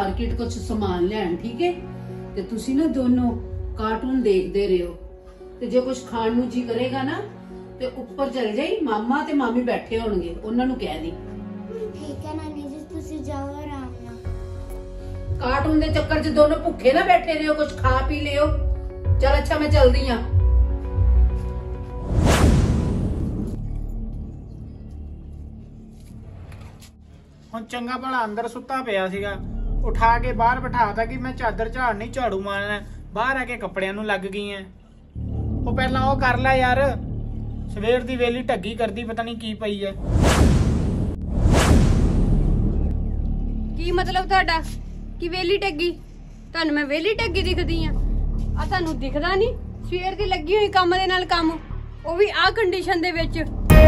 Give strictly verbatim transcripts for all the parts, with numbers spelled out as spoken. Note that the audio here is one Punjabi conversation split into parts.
मार्केट कुछ सामान लैन, ठीक है? ते तुसी ना दोनों कार्टून देखते रहो, ते जो कुछ खाण नूं जी करेगा ना ते ऊपर चल जाई, मामा ते मामी बैठे होणगे, उन्हां नूं कह दी। ठीक है नानी जी, तुसी जाओ आराम नाल। कार्टून दे चक्कर च दोनों भुखे ना बैठे रहो, कुछ खा पी लियो। चल अच्छा मैं चलदी हां। ਹੁਣ ਚੰਗਾ ਭਲਾ ਅੰਦਰ ਸੁੱਤਾ ਪਿਆ ਸੀਗਾ, ਉਠਾ ਕੇ ਬਾਹਰ ਬਿਠਾਤਾ ਕਿ ਮੈਂ ਚਾਦਰ ਝਾੜਨੀ, ਝਾੜੂ ਮਾਰਨਾ। ਬਾਹਰ ਆ ਕੇ ਕੱਪੜਿਆਂ ਨੂੰ ਲੱਗ ਗਈ ਐ। ਉਹ ਪਹਿਲਾਂ ਉਹ ਕਰ ਲੈ ਯਾਰ, ਸਵੇਰ ਦੀ ਵੇਲੀ ਢੱਗੀ ਕਰਦੀ, ਪਤਾ ਨਹੀਂ ਕੀ ਪਈ ਐ। ਕੀ ਮਤਲਬ ਤੁਹਾਡਾ ਕਿ ਵੇਲੀ ਟੱਗੀ? ਤੁਹਾਨੂੰ ਮੈਂ ਵੇਲੀ ਟੱਗੀ ਦਿਖਦੀ ਆ? ਆ ਤੁਹਾਨੂੰ ਦਿਖਦਾ ਨਹੀਂ? ਸਵੇਰ ਦੀ ਲੱਗੀ ਹੋਈ ਕੰਮ ਦੇ ਨਾਲ ਕੰਮ, ਉਹ ਵੀ ਆ ਕੰਡੀਸ਼ਨ ਦੇ ਵਿੱਚ।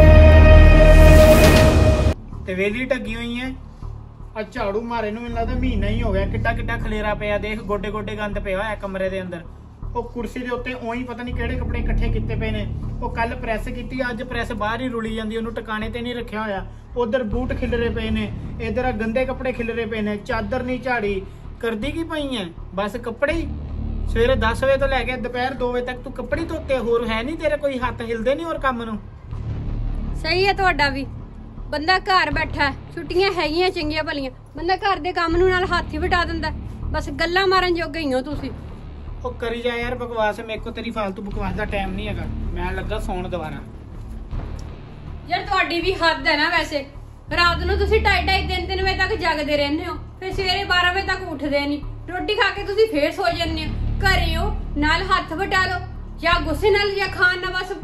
ਤੇ ਵੇਲੀ ਢੱਗੀ ਹੋਈ ਐ। ਆ ਝਾੜੂ ਮਾਰੇ ਨੂੰ ਮੈਨੂੰ ਲੱਗਦਾ ਮਹੀਨਾ ਹੀ ਹੋ ਗਿਆ। ਕਿੱਡਾ ਕਿੱਡਾ ਖਲੇਰਾ ਪਿਆ, ਦੇਖ ਗੋਡੇ ਗੋਡੇ ਗੰਦ ਪਿਆ ਹੋਇਆ ਕਮਰੇ ਦੇ ਅੰਦਰ। ਉਹ ਕੁਰਸੀ ਦੇ ਉੱਤੇ ਉਹੀ ਪਤਾ ਨਹੀਂ ਕਿਹੜੇ ਕੱਪੜੇ ਇਕੱਠੇ ਕੀਤੇ ਪਏ ਨੇ। ਉਹ ਕੱਲ ਪ੍ਰੈਸ ਕੀਤੀ, ਅੱਜ ਪ੍ਰੈਸ ਬਾਹਰ ਹੀ ਰੁਲੀ ਜਾਂਦੀ, ਉਹਨੂੰ ਟਿਕਾਣੇ ਤੇ ਨਹੀਂ ਰੱਖਿਆ ਹੋਇਆ। ਉਧਰ ਬੂਟ ਖਿਲਰੇ ਪਏ ਨੇ, ਇਧਰ ਆ ਗੰਦੇ ਕੱਪੜੇ ਖਿਲਰੇ ਪਏ ਨੇ, ਚਾਦਰ ਨਹੀਂ ਝਾੜੀ। ਕਰਦੀ ਕੀ ਪਈ ਐ? ਬਸ ਕੱਪੜੇ ਹੀ। ਸਵੇਰੇ ਦਸ ਵਜੇ ਤੋਂ ਲੈ ਕੇ ਦੁਪਹਿਰ ਦੋ ਵਜੇ ਤੱਕ ਤੂੰ ਕੱਪੜੇ ਧੋਤੇ, ਹੋਰ ਹੈ ਨਹੀਂ ਤੇਰੇ ਕੋਈ ਹੱਥ ਹਿਲਦੇ ਨਹੀਂ ਹੋਰ ਕੰਮ ਨੂੰ? ਸਹੀ ਹੈ ਤੁਹਾਡਾ ਵੀ। ਬੰਦਾ ਘਰ ਬੈਠਾ, ਛੁੱਟੀਆਂ ਹੈਗੀਆਂ ਚੰਗੀਆਂ ਭਲੀਆਂ, ਬੰਦਾ ਘਰ ਦੇ ਕੰਮ ਨੂੰ ਨਾਲ ਹੱਥ ਹੀ ਵਟਾ ਦਿੰਦਾ। ਬਸ ਗੱਲਾਂ ਮਾਰਨ ਜੋਗੇ ਹੀ ਹੋ ਤੁਸੀਂ। ਉਹ ਕਰੀ ਜਾ ਯਾਰ ਬਕਵਾਸ, ਮੇਰੇ ਕੋਲ ਤੇਰੀ ਫालतू ਬਕਵਾਸ ਦਾ ਟਾਈਮ ਨਹੀਂ ਹੈਗਾ। ਮੈਂ ਲੱਗਾ ਸੌਣ ਦੁਬਾਰਾ। ਯਾਰ ਤੁਹਾਡੀ ਵੀ ਹੱਦ ਹੈ ਨਾ ਵੈਸੇ। ਰਾਤ ਨੂੰ ਤੁਸੀਂ ਢਾਈ ਢਾਈ ਤਿੰਨ ਤਿੰਨ ਵਜੇ ਤੱਕ ਜਾਗਦੇ ਰਹਿੰਦੇ ਹੋ, ਫਿਰ ਸਵੇਰੇ ਬਾਰਾਂ ਵਜੇ ਤੱਕ ਉੱਠਦੇ ਨਹੀਂ। ਰੋਟੀ ਖਾ ਕੇ ਤੁਸੀਂ ਫੇਰ ਸੋ ਜਾਂਦੇ ਹੋ। ਘਰੇ ਹੋ ਨਾਲ ਹੱਥ ਵਟਾ ਲਓ, ਜਾਂ ਗੁੱਸੇ ਨਾਲ ਜਾਂ ਖਾਣ ਨਾਲ। ਬਸ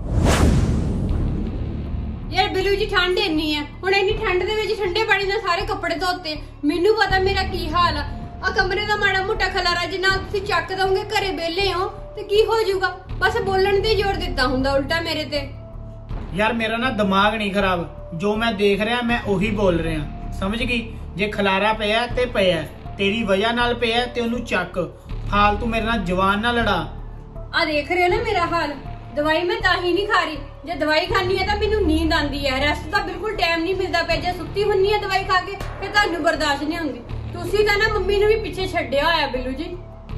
ਯਾਰ ਬਿਲੂ ਜੀ ਠੰਡ ਇੰਨੀ ਹੈ, ਹੁਣ ਇੰਨੀ ਠੰਡ ਦੇ ਵਿੱਚ ਠੰਡੇ ਪਾਣੀ ਨਾਲ ਸਾਰੇ ਕੱਪੜੇ ਧੋਤੇ। ਮੈਨੂੰ ਪਤਾ ਮੇਰਾ ਕੀ ਹਾਲ ਆ। ਆ ਕਮਰੇ ਦਾ ਮਾੜਾ ਮੋਟਾ ਖਲਾਰਾ ਜਿੰਨਾ ਤੁਸੀਂ ਚੱਕ ਦੋਗੇ, ਘਰੇ ਵਿਹਲੇ ਹੋ ਤੇ ਕੀ ਹੋ ਜਾਊਗਾ? ਬਸ ਬੋਲਣ ਤੇ ਜ਼ੋਰ ਦਿੱਤਾ ਹੁੰਦਾ ਉਲਟਾ ਮੇਰੇ ਤੇ। ਯਾਰ ਮੇਰਾ ਨਾ ਦਿਮਾਗ ਨਹੀਂ ਖਰਾਬ, ਜੋ ਮੈਂ ਦੇਖ ਰਿਹਾ ਮੈਂ ਉਹੀ ਬੋਲ ਰਿਹਾ, ਸਮਝ ਗਈ? ਜੇ ਖਲਾਰਾ ਪਿਆ ਤੇ ਪਿਆ, ਤੇਰੀ ਵਜ੍ਹਾ ਨਾਲ ਪਿਆ ਤੇ ਉਹਨੂੰ ਚੱਕ। ਫਾਲਤੂ ਮੇਰੇ ਨਾਲ ਜਵਾਨ ਨਾ ਲੜਾ। ਆ ਦੇਖ ਰਹੇ ਹੋ ਨਾ ਮੇਰਾ ਹਾਲ। ਦਵਾਈ ਮੈਂ ਤਾਂ ਹੀ ਨਹੀਂ ਖਾ ਰਹੀ, ਜੇ ਦਵਾਈ ਖਾਣੀ ਹੈ ਤਾਂ ਮੈਨੂੰ ਨੀਂਦ ਆਉਂਦੀ ਹੈ। ਰੈਸਟ ਦਾ ਬਿਲਕੁਲ ਟਾਈਮ ਨਹੀਂ ਮਿਲਦਾ ਪਿਆ। ਜੇ ਸੁੱਤੀ ਹੁੰਨੀ ਹੈ ਦਵਾਈ ਖਾ ਕੇ, ਫਿਰ ਤੁਹਾਨੂੰ ਬਰਦਾਸ਼ਤ ਨਹੀਂ ਹੁੰਦੀ। ਤੁਸੀਂ ਤਾਂ ਨਾ ਮੰਮੀ ਨੂੰ ਵੀ ਪਿੱਛੇ ਛੱਡਿਆ ਹੋਇਆ ਬਿੱਲੂ ਜੀ।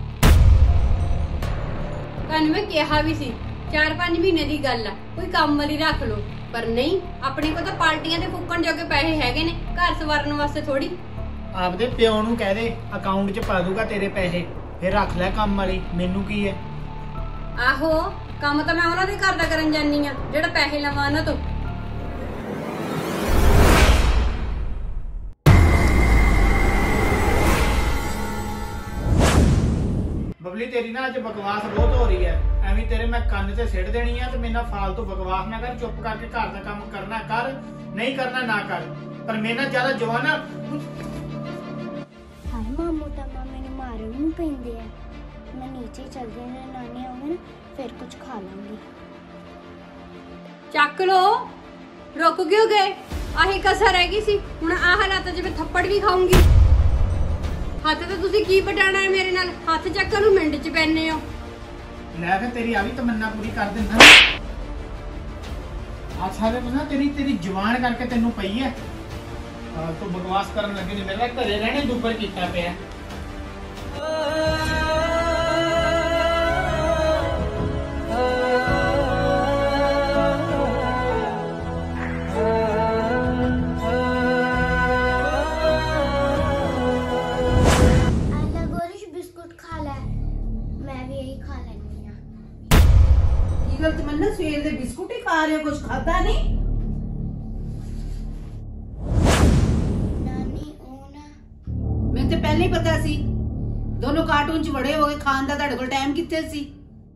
ਤੁਹਾਨੂੰ ਮੈਂ ਕਿਹਾ ਵੀ ਸੀ ਚਾਰ ਪੰਜ ਮਹੀਨੇ ਦੀ ਗੱਲ ਆ, ਕੋਈ ਕੰਮ ਵਾਲੀ ਰੱਖ ਲਓ। ਪਰ ਨਹੀਂ, ਆਪਣੇ ਕੋਲ ਤਾਂ ਪਾਰਟੀਆਂ ਤੇ ਫੁੱਕਣ ਜੋਗੇ ਪੈਸੇ ਹੈਗੇ ਨੇ, ਘਰ ਸਵਾਰਨ ਵਾਸਤੇ ਥੋੜੀ। ਆਪਦੇ ਪਿਓ ਨੂੰ ਕਹਿ ਦੇ ਅਕਾਊਂਟ 'ਚ ਪਾ ਦੂਗਾ ਤੇਰੇ ਪੈਸੇ, ਫਿਰ ਰੱਖ ਲੈ ਕੰਮ ਵਾਲੀ। ਮੈਨੂੰ ਕੀ ਹੈ? ਆਹੋ, ਕੰਮ ਤਾਂ ਮੈਂ ਉਹਨਾਂ ਦੇ ਘਰ ਦਾ ਕਰਨ ਜਾਨੀ ਆ ਜਿਹੜਾ ਪੈਸੇ ਲਵਾਂ ਉਹਨਾਂ ਤੋਂ। ਬਬਲੀ ਤੇਰੀ ਨਾ ਅੱਜ ਬਕਵਾਸ ਬਹੁਤ ਹੋ ਰਹੀ ਹੈ। ਐਵੇਂ ਤੇਰੇ ਮੈਂ ਕੰਨ ਤੇ ਸਿੱਟ ਦੇਣੀ ਆ। ਤੇ ਮੇਰੇ ਨਾਲ ਫਾਲਤੂ ਬਕਵਾਸ ਨਾ ਕਰ, ਚੁੱਪ ਕਰਕੇ ਘਰ ਦਾ ਕੰਮ ਕਰਨਾ ਕਰ, ਨਹੀਂ ਕਰਨਾ ਨਾ ਕਰ। ਪਰ ਮੇਰੇ ਨਾਲ ਜ਼ਿਆਦਾ ਜਵਾਨਾ। हाय मामू तम्मा मैंने मारे नहीं पेंदे है। मैं नीचे चल गई, नानी आऊंगे ना फिर कुछ खा लूंगी। ਚੱਕ ਲੋ, ਰੁਕ ਕਿਉਂ ਗਏ? ਆਹੀ ਕਸਰ ਰਹਿ ਗਈ ਸੀ। ਹੁਣ ਆਹ ਹਾਲਾਤਾਂ 'ਚ ਮੈਂ ਥੱਪੜ ਵੀ ਖਾਊਂਗੀ। ਹੱਥ ਤੇ ਤੁਸੀਂ ਕੀ ਪਟਾਣਾ ਹੈ ਮੇਰੇ ਨਾਲ? ਹੱਥ ਚੱਕਣ ਨੂੰ ਮਿੰਟ 'ਚ ਪੈਣੇ ਹੋ। ਲੈ ਫਿਰ ਤੇਰੀ ਆ ਵੀ ਤਮੰਨਾ ਪੂਰੀ ਕਰ ਦਿੰਦਾ। ਆ ਸਾਰੇ ਨਾ ਤੇਰੀ ਤੇਰੀ ਜਵਾਨ ਕਰਕੇ ਤੈਨੂੰ ਪਈ ਹੈ। ਆ ਤੂੰ ਬਕਵਾਸ ਕਰਨ ਲੱਗੇ ਨੇ, ਮੇਰਾ ਘਰੇ ਰਹਿਣੇ ਦੁੱਬਰ ਕੀਤਾ ਪਿਆ। तमन्ना सवेर दे बिस्कुट ही खा रहे हो, कुछ खाता नहीं? नानी ओ ना मैं तो पहले ही पता सी, दोनों कार्टून च बड़े हो गए, खान दा तुहाडे कोल टाइम कित्थे सी?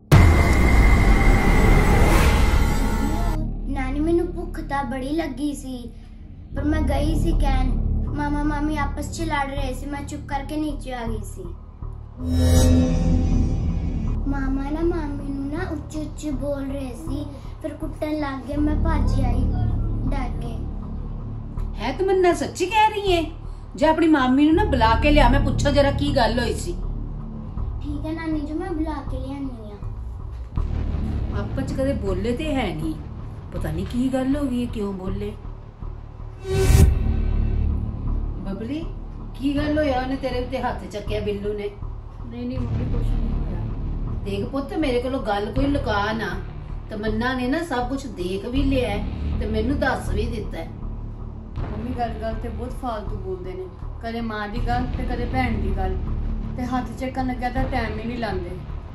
नानी मैनू भुख तां बड़ी लगी सी, पर मैं गई सी कहन मामा मामी आपस च लड़ रहे सी, मैं चुप करके नीचे आ गई सी। मामा ना मामी नू ना उच्चे उच्चे बोल रहे सी, फिर कुट्टन लग गए, मैं भज आई डर के। है तमन्ना सच्ची कह रही है? जे अपनी मामी नू ना बुला के लिया, मैं पूछो जरा की गल होई सी। ठीक है नानी जी, मैं बुला के लियानी आ। आपस च कदे बोले ते है नहीं, पता नहीं की गल हो गई है, क्यों बोले? बबली ਕੀ ਗੱਲ ਹੋਇਆ ਉਹਨੇ ਤੇਰੇ ਉੱਤੇ ਹੱਥ ਚੱਕਿਆ ਬਿੱਲੂ ਨੇ? ਨਹੀਂ ਨਹੀਂ ਮੰਮੀ ਕੁਛ ਨਹੀਂ ਹੋਇਆ। ਦੇਖ ਪੁੱਤ ਮੇਰੇ ਕੋਲੋਂ ਗੱਲ ਕੋਈ ਲੁਕਾ ਨਾ। ਤਮੰਨਾ ਨੇ ਨਾ ਸਭ ਕੁਝ ਦੇਖ ਵੀ ਲਿਆ ਹੈ ਤੇ ਮੈਨੂੰ ਦੱਸ ਵੀ ਦਿੱਤਾ ਹੈ। ਮੰਮੀ ਗੱਲ ਗੱਲ ਤੇ ਬਹੁਤ ਫਾਲਤੂ ਬੋਲਦੇ ਨੇ, ਕਦੇ ਮਾਂ ਦੀ ਗੱਲ ਤੇ ਕਦੇ ਭੈਣ ਦੀ ਗੱਲ, ਤੇ ਹੱਥ ਚੱਕਣ ਲੱਗਿਆ ਤਾਂ ਟਾਈਮ ਹੀ ਨਹੀਂ ਲਾਉਂਦੇ।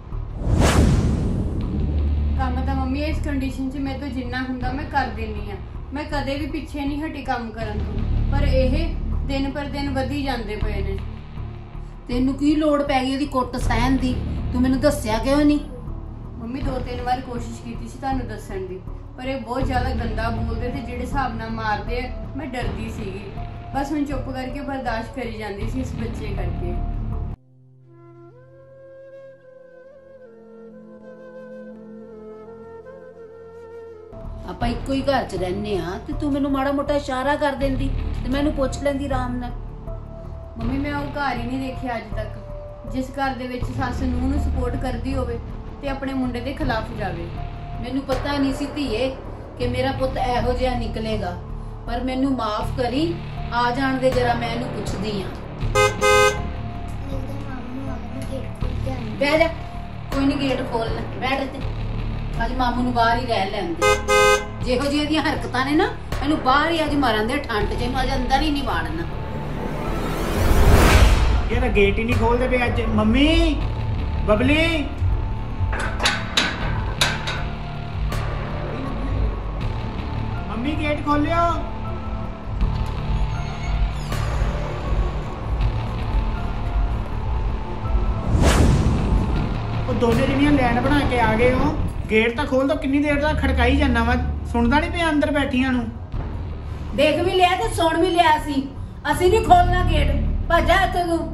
ਕੰਮ ਤਾਂ ਮੰਮੀ ਇਸ ਕੰਡੀਸ਼ਨ 'ਚ ਮੇਰੇ ਤੋਂ ਜਿੰਨਾ ਹੁੰਦਾ ਮੈਂ ਕਰ ਦਿੰਨੀ ਆ। ਮੈਂ ਕਦੇ ਵੀ ਪਿੱਛੇ ਨਹੀਂ ਹਟੀ ਕੰਮ ਕਰਨ ਤੋਂ, ਪਰ ਇਹ ਦਿਨ ਪਰ ਦਿਨ ਵਧੀ ਜਾਂਦੇ ਪਏ ਨੇ। ਤੈਨੂੰ ਕੀ ਲੋੜ ਪੈ ਗਈ ਉਹਦੀ ਕੁੱਟ ਸਹਿਣ ਦੀ? ਤੂੰ ਮੈਨੂੰ ਦੱਸਿਆ ਕਿਉਂ ਨਹੀਂ? ਮੰਮੀ ਦੋ ਤਿੰਨ ਵਾਰ ਕੋਸ਼ਿਸ਼ ਕੀਤੀ ਸੀ ਤੁਹਾਨੂੰ ਦੱਸਣ ਦੀ, ਪਰ ਇਹ ਬਹੁਤ ਜ਼ਿਆਦਾ ਗੰਦਾ ਬੋਲਦੇ ਤੇ ਜਿਹੜੇ ਹਿਸਾਬ ਨਾਲ ਮਾਰਦੇ ਆ, ਮੈਂ ਡਰਦੀ ਸੀਗੀ। ਬਸ ਹੁਣ ਚੁੱਪ ਕਰਕੇ ਬਰਦਾਸ਼ਤ ਕਰੀ ਜਾਂਦੀ ਸੀ ਇਸ ਬੱਚੇ ਕਰਕੇ। ਆਪਾਂ ਇੱਕੋ ਹੀ ਘਰ 'ਚ ਰਹਿੰਦੇ ਆ ਤੇ ਤੂੰ ਮੈਨੂੰ ਮਾੜਾ ਮੋਟਾ ਇਸ਼ਾਰਾ ਕਰ ਦਿੰਦੀ ਤੇ ਮੈਨੂੰ ਪੁੱਛ ਲੈਂਦੀ ਆਰਾਮ ਨਾਲ। ਮੰਮੀ ਮੈਂ ਉਹ ਘਰ ਹੀ ਨਹੀਂ ਦੇਖਿਆ ਅੱਜ ਤੱਕ ਜਿਸ ਘਰ ਦੇ ਵਿੱਚ ਸੱਸ ਨੂੰਹ ਨੂੰ ਸਪੋਰਟ ਕਰਦੀ ਹੋਵੇ ਤੇ ਆਪਣੇ ਮੁੰਡੇ ਦੇ ਖਿਲਾਫ ਜਾਵੇ। ਮੈਨੂੰ ਪਤਾ ਨਹੀਂ ਸੀ ਧੀਏ ਕਿ ਮੇਰਾ ਪੁੱਤ ਇਹੋ ਜਿਹਾ ਨਿਕਲੇਗਾ, ਪਰ ਮੈਨੂੰ ਮਾਫ ਕਰੀ। ਆ ਜਾਣ ਦੇ ਜਰਾ, ਮੈਂ ਇਹਨੂੰ ਪੁੱਛਦੀ ਆ। ਲੱਗਦਾ ਮਾਮੂ ਮਾਮੂ ਗੇਟ ਖੋਲ ਕੇ ਆਉਂਦੇ। ਬਹਿ ਜਾ, ਕੋਈ ਨਹੀਂ ਗੇਟ ਖੋਲਣਾ, ਬੈਠ ਇੱਥੇ। ਅੱਜ ਮਾਮੂ ਨੂੰ ਬਾਹਰ ਹੀ ਰਹਿ ਲੈਂਦੇ। ਜਿਹੋ ਜਿਹੀ ਇਹਦੀਆਂ ਹਰਕਤਾਂ ਨੇ ਨਾ, ਇਹਨੂੰ ਬਾਹਰ ਹੀ ਅੱਜ ਮਾਰਨ ਦੇ ਠੰਡ 'ਚ, ਇਹਨੂੰ ਅੱਜ ਅੰਦਰ ਹੀ ਨਹੀਂ ਵਾੜਨਾ। ਯਾਰ ਗੇਟ ਹੀ ਨਹੀਂ ਖੋਲਦੇ ਪਏ ਅੱਜ। ਮੰਮੀ, ਬਬਲੀ, ਮੰਮੀ ਗੇਟ ਖੋਲਿਓ। ਉਹ ਦੋਨੇ ਜਿਹੜੀਆਂ ਲੈਣ ਬਣਾ ਕੇ ਆ ਗਏ ਹੋ, ਗੇਟ ਤਾਂ ਖੋਲ ਦੋ। ਕਿੰਨੀ ਦੇਰ ਦਾ ਖੜਕਾਈ ਜਾਂਦਾ ਵਾ, ਸੁਣਦਾ ਨਹੀਂ ਪਿਆ ਅੰਦਰ ਬੈਠੀਆਂ ਨੂੰ? ਦੇਖ ਵੀ ਲਿਆ ਤੇ ਸੁਣ ਵੀ ਲਿਆ ਸੀ। ਅਸੀਂ ਨਹੀਂ ਖੋਲਣਾ ਗੇਟ, ਭੱਜਾ ਇੱਥੇ ਤੂੰ।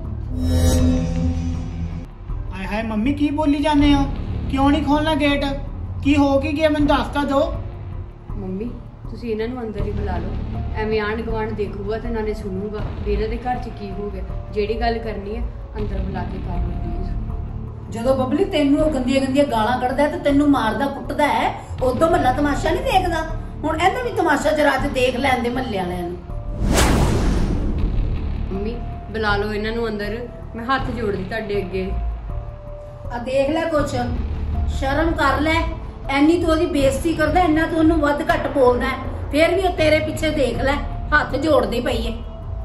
ਆਏ ਹਾਏ ਮੰਮੀ, ਕੀ ਬੋਲੀ ਜਾਂਦੇ ਹੋ? ਕਿਉਂ ਨਹੀਂ ਖੋਲਣਾ ਗੇਟ? ਕੀ ਹੋ ਕੀ ਗਿਆ, ਮੈਨੂੰ ਦੱਸ ਤਾਂ ਦਿਓ। ਮੰਮੀ ਤੁਸੀਂ ਇਹਨਾਂ ਨੂੰ ਅੰਦਰ ਹੀ ਬੁਲਾ ਲਓ, ਐਵੇਂ ਆਂਢ ਗੁਆਂਢ ਦੇਖੂਗਾ ਤੇ ਨਾਲੇ ਸੁਣੂਗਾ ਵੀ ਇਹਨਾਂ ਦੇ ਘਰ 'ਚ ਕੀ ਹੋ ਗਿਆ। ਜਿਹੜੀ ਗੱਲ ਕਰਨੀ ਹੈ ਅੰਦਰ ਬੁਲਾ ਕੇ ਕਰ ਲਓ ਪਲੀਜ਼। ਜਦੋਂ ਬਬਲੀ ਤੈਨੂੰ ਉਹ ਗੰਦੀਆਂ ਗੰਦੀਆਂ ਗਾਲਾਂ ਕੱਢਦਾ ਤੇ ਤੈਨੂੰ ਮਾਰਦਾ ਕੁੱਟਦਾ ਹੈ, ਉਦੋਂ ਮਹੱਲਾ ਤਮਾਸ਼ਾ ਨਹੀਂ ਦੇਖਦਾ? ਹੁਣ ਇਹਨੂੰ ਵੀ ਤਮਾਸ਼ਾ ਜਰਾ ਅੱਜ ਦੇਖ ਲੈਂਦੇ ਮਹੱਲੇ ਵਾਲਿਆਂ ਨੂੰ। ਮੰਮੀ ਬੁਲਾ ਲਓ ਇਹਨਾਂ ਨੂੰ ਅੰਦਰ, ਮੈਂ ਹੱਥ ਜੋੜਦੀ ਤੁਹਾਡੇ ਅੱਗੇ। ਆ ਦੇਖ ਲੈ, ਕੁਛ ਸ਼ਰਮ ਕਰ ਲੈ। ਐਨੀ ਤੂੰ ਉਹਦੀ ਬੇਇੱਜ਼ਤੀ ਕਰਦਾ, ਇੰਨਾ ਤੂੰ ਉਹਨੂੰ ਵੱਧ ਘੱਟ ਬੋਲਦਾ, ਫੇਰ ਵੀ ਉਹ ਤੇਰੇ ਪਿੱਛੇ ਦੇਖ ਲੈ ਹੱਥ ਜੋੜਦੀ ਪਈ ਏ।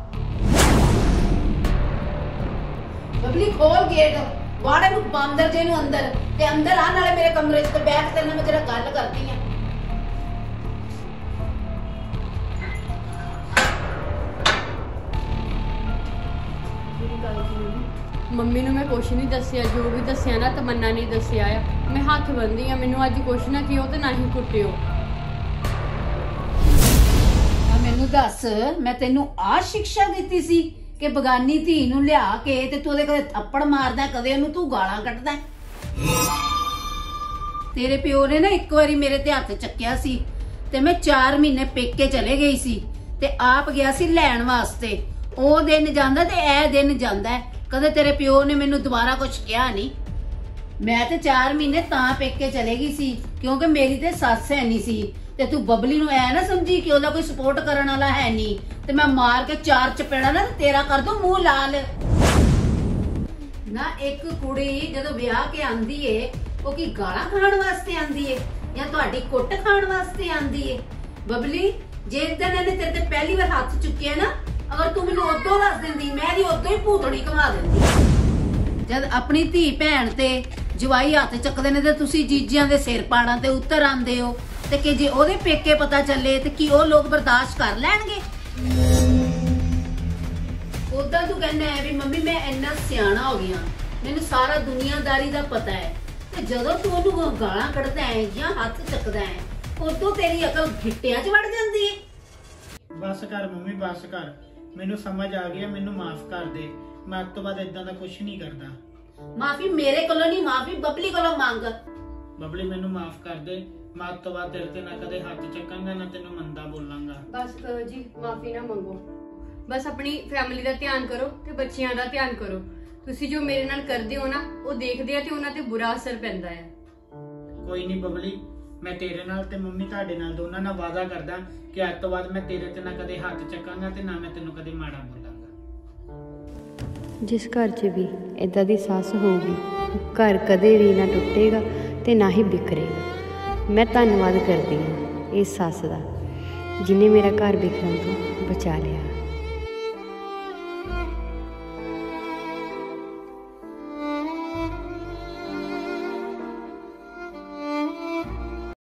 ਬਬਲੀ ਖੋਲ ਗੇਟ, ਵਾੜੇ ਨੂੰ ਬਾਂਦਰ ਜੇ ਨੂੰ ਅੰਦਰ, ਤੇ ਅੰਦਰ ਆ ਨਾਲੇ ਮੇਰੇ ਕਮਰੇ 'ਚ ਤੇ ਬੈਠ ਤੇਰੇ ਨਾਲ ਮੈਂ ਜਰਾ ਗੱਲ ਕਰਦੀ ਆ। ਮੰਮੀ ਨੂੰ ਮੈਂ ਕੁਛ ਨਹੀਂ ਦੱਸਿਆ, ਜੋ ਵੀ ਦੱਸਿਆ ਨਾ ਤਮੰਨਾ ਨਹੀਂ ਦੱਸਿਆ ਆ। ਮੈਂ ਹੱਥ ਬੰਨ੍ਹਦੀ ਆ, ਮੈਨੂੰ ਅੱਜ ਕੁਛ ਨਾ ਕਿਉਂ ਤੇ ਨਾ ਹੀ ਕੁੱਟਿਓ। ਆ ਮੈਨੂੰ ਦੱਸ, ਮੈਂ ਤੈਨੂੰ ਆ ਸਿੱਖਿਆ ਦਿੱਤੀ ਸੀ ਕਿ ਬਗਾਨੀ ਧੀ ਨੂੰ ਲਿਆ ਕੇ ਤੇ ਤੂੰ ਉਹਦੇ ਕਦੇ ਥੱਪੜ ਮਾਰਦਾ, ਕਦੇ ਉਹਨੂੰ ਤੂੰ ਗਾਲਾਂ ਕੱਢਦਾ? ਤੇਰੇ ਪਿਓ ਨੇ ਨਾ ਇੱਕ ਵਾਰੀ ਮੇਰੇ ਤੇ ਹੱਥ ਚੱਕਿਆ ਸੀ ਤੇ ਮੈਂ ਚਾਰ ਮਹੀਨੇ ਪੇਕੇ ਚਲੇ ਗਈ ਸੀ ਤੇ ਆਪ ਗਿਆ ਸੀ ਲੈਣ ਵਾਸਤੇ। ਉਹ ਦਿਨ ਜਾਂਦਾ ਤੇ ਇਹ ਦਿਨ ਜਾਂਦਾ, ਕਦੇ ਤੇਰੇ ਪਿਓ ਨੇ ਮੈਨੂੰ ਦੁਬਾਰਾ ਕੁਝ ਕਿਹਾ ਨਹੀਂ। ਮੈਂ ਤੇ ਚਾਰ ਮਹੀਨੇ ਤਾਂ ਪੇਕੇ ਚਲੇ ਗਈ ਸੀ ਕਿਉਂਕਿ ਮੇਰੀ ਤੇ ਸੱਸ ਹੈ ਨਹੀਂ ਸੀ, ਤੇ ਤੂੰ ਬਬਲੀ ਨੂੰ ਐ ਨਾ ਸਮਝੀ ਕਿ ਉਹਦਾ ਕੋਈ ਸਪੋਰਟ ਕਰਨ ਵਾਲਾ ਹੈ ਨਹੀਂ, ਤੇ ਮੈਂ ਮਾਰ ਕੇ ਚਾਰ ਚਪੇੜਾ ਨਾ ਤੇਰਾ ਕਰ ਦੂੰ ਮੂੰਹ ਲਾਲ। ਨਾ ਇੱਕ ਕੁੜੀ ਜਦੋਂ ਵਿਆਹ ਕੇ ਆਂਦੀ ਏ, ਉਹ ਕੀ ਗਾਲਾਂ ਖਾਣ ਵਾਸਤੇ ਆਂਦੀ ਏ ਜਾਂ ਤੁਹਾਡੀ ਕੁੱਟ ਖਾਣ ਵਾਸਤੇ ਆਂਦੀ ਏ? ਬਬਲੀ, ਜੇ ਇਦਾਂ ਇਹਨੇ ਤੇਰੇ ਤੇ ਪਹਿਲੀ ਵਾਰ ਹੱਥ ਚੁੱਕਿਆ ਨਾ, ਅਗਰ ਤੂੰ ਮੈਨੂੰ ਉਦੋਂ ਦੱਸ ਦਿੰਦੀ, ਮੈਂ ਇਹਦੀ ਉਦੋਂ ਹੀ ਭੂਤੜੀ ਘੁਮਾ ਦਿੰਦੀ। ਜਦ ਆਪਣੀ ਧੀ ਭੈਣ ਤੇ ਜਵਾਈ ਹੱਥ ਚੱਕਦੇ ਨੇ ਤੇ ਤੁਸੀਂ ਜੀਜਿਆਂ ਦੇ ਸਿਰ ਪਾੜਾਂ ਤੇ ਉਤਰ ਆਂਦੇ ਹੋ, ਤੇ ਕਿ ਜੇ ਉਹਦੇ ਪੇਕੇ ਪਤਾ ਚੱਲੇ ਤੇ ਕੀ ਉਹ ਲੋਕ ਬਰਦਾਸ਼ਤ ਕਰ ਲੈਣਗੇ? ਉਦਾਂ ਤੂੰ ਕਹਿੰਦਾ ਹੈ ਵੀ ਮੰਮੀ ਮੈਂ ਇੰਨਾ ਸਿਆਣਾ ਹੋ ਗਿਆ, ਮੈਨੂੰ ਸਾਰਾ ਦੁਨੀਆਦਾਰੀ ਦਾ ਪਤਾ ਹੈ, ਤੇ ਜਦੋਂ ਤੂੰ ਉਹਨੂੰ ਗਾਲਾਂ ਕੱਢਦਾ ਹੈ ਜਾਂ ਹੱਥ ਚੱਕਦਾ ਹੈ, ਉਦੋਂ ਤੇਰੀ ਅਕਲ ਗਿੱਟਿਆਂ 'ਚ ਵੜ ਜਾਂਦੀ ਹੈ। ਬਸ ਕਰ ਮੰਮੀ, ਬਸ ਕਰ। ਮੈਨੂੰ ਸਮਝ ਆ ਗਿਆ, ਮੈਨੂੰ ਮਾਫ ਕਰ ਦੇ। ਮੈਂ ਅੱਜ ਤੋਂ ਬਾਅਦ ਇਦਾਂ ਦਾ ਕੁਝ ਨਹੀਂ ਕਰਦਾ। ਮਾਫੀ ਮੇਰੇ ਕੋਲੋਂ ਨਹੀਂ, ਮਾਫੀ ਬਬਲੀ ਕੋਲੋਂ ਮੰਗ। ਬਬਲੀ ਮੈਨੂੰ ਮਾਫ ਕਰ ਦੇ। ਮੈਂ ਅੱਜ ਤੋਂ ਬਾਅਦ ਤੇਰੇ ਤੇ ਨਾ ਕਦੇ ਹੱਥ ਚੱਕਾਂਗਾ, ਨਾ ਤੈਨੂੰ ਮੰਦਾ ਬੋਲਾਂਗਾ। ਬਸ ਕਰੋ ਜੀ, ਮਾਫੀ ਨਾ ਮੰਗੋ। ਬਸ ਆਪਣੀ ਫੈਮਿਲੀ ਦਾ ਧਿਆਨ ਕਰੋ ਤੇ ਬੱਚਿਆਂ ਦਾ ਧਿਆਨ ਕਰੋ। ਤੁਸੀਂ ਜੋ ਮੇਰੇ ਨਾਲ ਕਰਦੇ ਹੋ ਨਾ, ਉਹ ਦੇਖਦੇ ਆ ਤੇ ਉਹਨਾਂ ਤੇ ਬੁਰਾ ਅਸਰ ਪੈਂਦਾ ਹੈ। ਕੋਈ ਨਹੀਂ ਬਬਲੀ, ਮੈਂ ਤੇਰੇ ਨਾਲ ਤੇ ਮੰਮੀ ਤੁਹਾਡੇ ਨਾਲ ਦੋਨਾਂ ਨਾਲ ਵਾਅਦਾ ਕਰਦਾ ਕਿ ਅੱਜ ਤੋਂ ਬਾਅਦ ਮੈਂ ਤੇਰੇ ਤੇ ਨਾ ਕਦੇ ਹੱਥ ਚੱਕਾਂਗਾ ਤੇ ਨਾ ਮੈਂ ਤੈਨੂੰ ਕਦੇ ਮਾੜਾ ਬੋਲਾਂਗਾ। ਜਿਸ ਘਰ 'ਚ ਵੀ ਇੱਦਾਂ ਦੀ ਸੱਸ ਹੋਊਗੀ ਉਹ ਘਰ ਕਦੇ ਵੀ ਨਾ ਟੁੱਟੇਗਾ ਅਤੇ ਨਾ ਹੀ ਬਿਖਰੇਗਾ। ਮੈਂ ਧੰਨਵਾਦ ਕਰਦੀ ਹਾਂ ਇਸ ਸੱਸ ਦਾ ਜਿਹਨੇ ਮੇਰਾ ਘਰ ਬਿਖਰਨ ਤੋਂ ਬਚਾ ਲਿਆ।